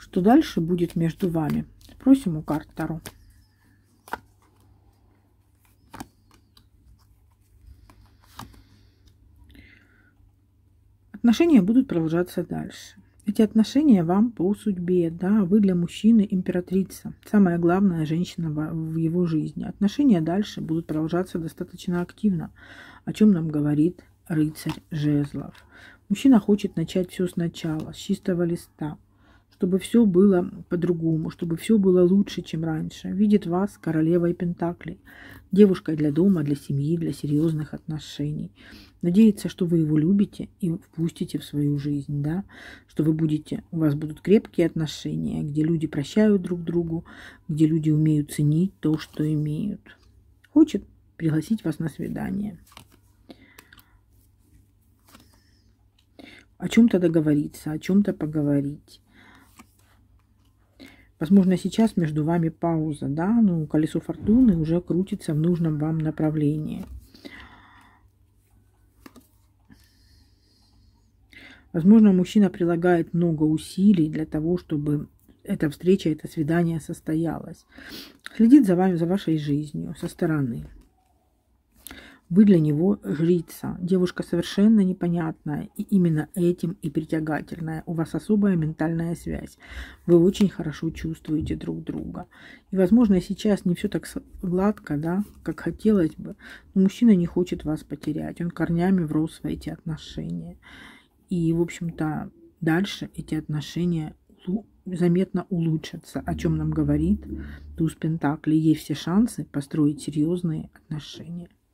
Что дальше будет между вами? Спросим у карт Таро. Отношения будут продолжаться дальше. Эти отношения вам по судьбе, да, вы для мужчины императрица, самая главная женщина в его жизни. Отношения дальше будут продолжаться достаточно активно, о чем нам говорит рыцарь жезлов. Мужчина хочет начать все сначала, с чистого листа, чтобы все было по-другому, чтобы все было лучше, чем раньше. Видит вас королевой пентаклей, девушкой для дома, для семьи, для серьезных отношений. Надеется, что вы его любите и впустите в свою жизнь, да, что у вас будут крепкие отношения, где люди прощают друг другу, где люди умеют ценить то, что имеют. Хочет пригласить вас на свидание. О чем-то договориться, о чем-то поговорить. Возможно, сейчас между вами пауза, да, но колесо фортуны уже крутится в нужном вам направлении. Возможно, мужчина прилагает много усилий для того, чтобы эта встреча, это свидание состоялось. Следит за вами, за вашей жизнью со стороны. Вы для него жрица, девушка совершенно непонятная, и именно этим и притягательная. У вас особая ментальная связь. Вы очень хорошо чувствуете друг друга. И, возможно, сейчас не все так гладко, да, как хотелось бы, но мужчина не хочет вас потерять. Он корнями врос в эти отношения. И, в общем-то, дальше эти отношения заметно улучшатся, о чем нам говорит туз Пентаклей. Есть все шансы построить серьезные отношения.